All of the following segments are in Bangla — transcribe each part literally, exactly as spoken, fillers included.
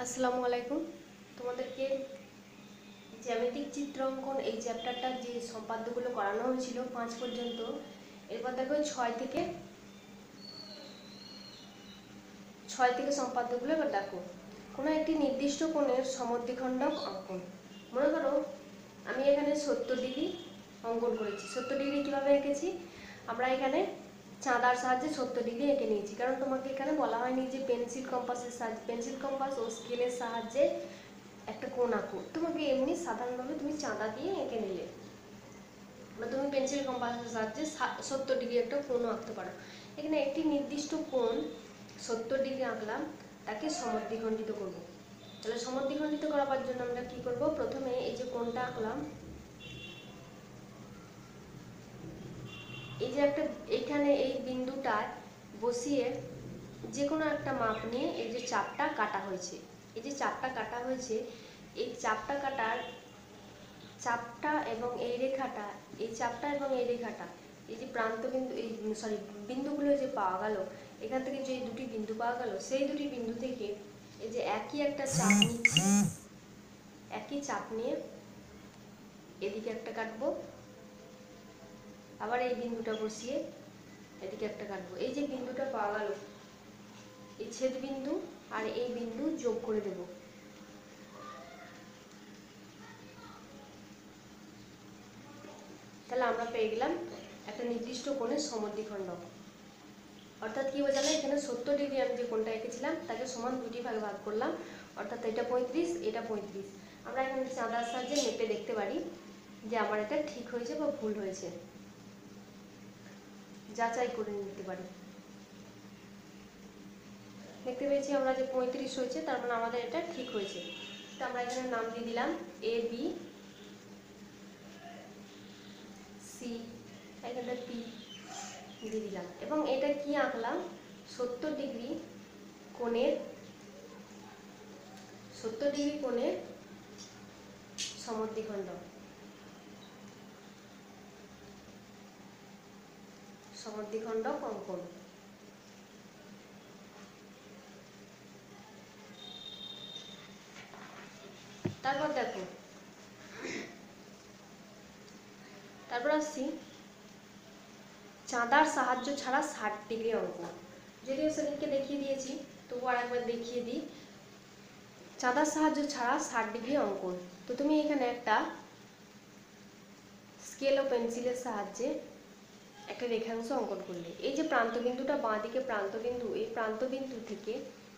আসসালামু আলাইকুম। তোমাদেরকে জ্যামিতিক চিত্র অঙ্কন এই চ্যাপ্টারটার যে সম্পাদ্যগুলো করানো হয়েছিল পাঁচ পর্যন্ত, এরপর দেখো ছয় থেকে ছয় থেকে সম্পাদ্যগুলো এবার দেখো। কোনো একটি নির্দিষ্ট কোণের সমদ্বিখণ্ডক অঙ্কন। মনে করো আমি এখানে সত্তর ডিগ্রি অঙ্কন করেছি। সত্তর ডিগ্রি কীভাবে এঁকেছি? আমরা এখানে চাঁদার সাহায্যে সত্তর ডিগ্রি এঁকে নিয়েছি, কারণ তোমাকে এখানে বলা হয়নি যে পেন্সিল কম্পাসের সাহায্যে পেন্সিল কম্পাস ও স্কেলের সাহায্যে একটা কোণ আঁকো। তোমাকে এমনি সাধারণভাবে তুমি চাঁদা দিয়ে এঁকে নিলে, বা তুমি পেন্সিল কম্পাসের সাহায্যে সত্তর ডিগ্রি একটা কোণও আঁকতে পারো। এখানে একটি নির্দিষ্ট কোণ সত্তর ডিগ্রি আঁকলাম, তাকে সমদ্বিখণ্ডিত করব। তাহলে সমদ্বিখণ্ডিত করার জন্য আমরা কি করব? প্রথমে এই যে কোণটা আঁকলাম, এই যে একটা এইখানে এই বিন্দুটায় বসিয়ে যে কোনো একটা মাপ নিয়ে এই যে চাপটা কাটা হয়েছে, এই যে চাপটা কাটা হয়েছে এই চাপটা কাটার চাপটা এবং এই রেখাটা, এই চাপটা এবং এই রেখাটা, এই যে প্রান্ত বিন্দু, এই সরি বিন্দুগুলো যে পাওয়া গেল, এখান থেকে যে দুটি বিন্দু পাওয়া গেল, সেই দুটি বিন্দু থেকে এই যে একই একটা চাপ নিচ্ছি, একই চাপ নিয়ে এদিকে একটা কাটবো, আবার এই বিন্দুটা বসিয়ে এদিকে একটা কাটবো। এই যে বিন্দুটা পাওয়া গেল, এই ছেদ বিন্দু আর এই বিন্দু যোগ করে দেব। তাহলে আমরা পেয়ে গেলাম একটা নির্দিষ্ট কোণের সমদ্বিখণ্ডক। অর্থাৎ কি বোঝালো? এখানে সত্তর ডিগ্রি আমি যে কোণটা এঁকেছিলাম তাকে সমান দুটি ভাগে ভাগ করলাম, অর্থাৎ এটা পঁয়ত্রিশ, এটা পঁয়ত্রিশ। আমরা এখানে চাঁদার সাহায্যে মেপে দেখতে পারি যে আমার এটা ঠিক হয়েছে বা ভুল হয়েছে, যাচাই করে নিতে পারি। দেখতে পেয়েছি আমরা যে পঁয়ত্রিশ হয়েছে, তার মানে আমাদের এটা ঠিক হয়েছে। তো আমরা এখানে নাম দিয়ে দিলাম এ বি সি, এখানে পি দিয়ে দিলাম, এবং এটা কি আঁকলাম? সত্তর ডিগ্রি কোণের সত্তর ডিগ্রি কোণের সমদ্বিখণ্ডক সমদ্বিখণ্ডক অঙ্কন। তারপর দেখো, তারপর আসছি চাঁদার সাহায্য ছাড়া ষাট ডিগ্রি অঙ্কন। যদিও সেদিনকে দেখিয়ে দিয়েছি, তবু আর একবার দেখিয়ে দিই। চাঁদার সাহায্য ছাড়া ষাট ডিগ্রি অঙ্কন। তো তুমি এখানে একটা স্কেল ও পেন্সিলের সাহায্যে একটা রেখাংশ অঙ্কন করলে, এই যে প্রান্তবিন্দুটা বাঁ দিকে প্রান্তবিন্দু, এই প্রান্তবিন্দু থেকে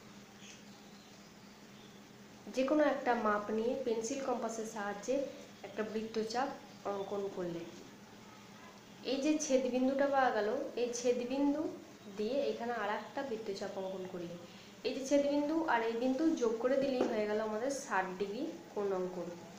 যে কোনো একটা মাপ নিয়ে পেন্সিল কম্পাসের সাহায্যে একটা বৃত্তচাপ অঙ্কন করলে, এই যে ছেদবিন্দুটা পাওয়া গেল, এই ছেদবিন্দু দিয়ে এখানে আর একটা বৃত্তচাপ অঙ্কন করলে, এই যে ছেদবিন্দু আর এই বিন্দু যোগ করে দিলেই হয়ে গেল আমাদের ষাট ডিগ্রি কোণ অঙ্কন।